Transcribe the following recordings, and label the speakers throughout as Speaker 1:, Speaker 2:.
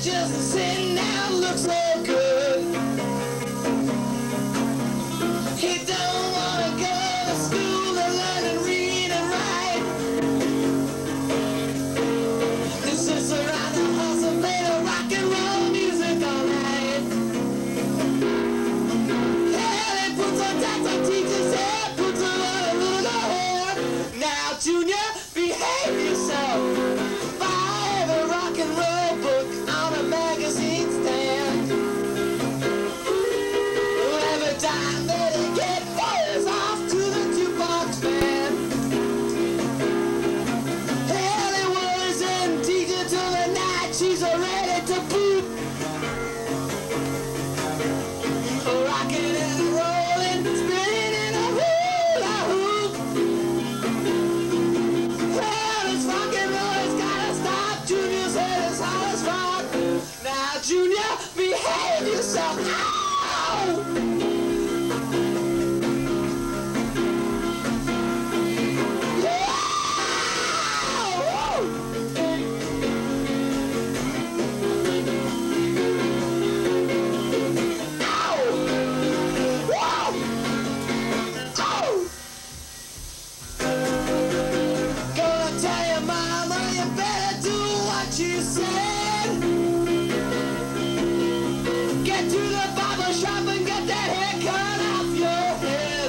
Speaker 1: just sitting down looks so good. He don't wanna go to school to learn and read and write. His sister around the house and play the rock and roll music all night. Yeah, they put some tax on teachers' hair, put some on a little hair. Now, Junior, behave yourself. Buy the rock and roll book on a magazine stand. Every time that he get fires off to the jukebox band. Hell, he worries and teacher till the night she's ready to boot. Rocking and rolling, spinning in a hula hoop. Well, this rock and roll has gotta stop. Junior's head is hot as rock. Now, Junior, behave yourself. Ow! Gonna tell your mama you better do what she said. Get to the barber shop and get that hair cut off your head.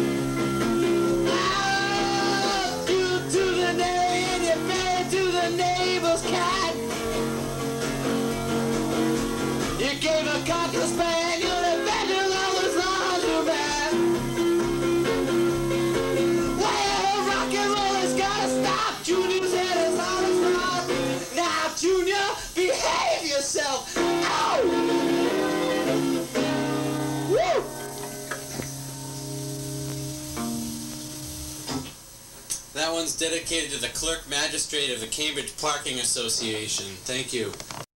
Speaker 1: Out you to the day and you're married to the neighbor's cat. You gave a cocker spaniel and Benjamin was laundromat. Well, rock and roll has gotta stop. Junior's head is on his rock. Now, Junior, behave yourself. Ow! Woo!
Speaker 2: That one's dedicated to the Clerk Magistrate of the Cambridge Parking Association. Thank you.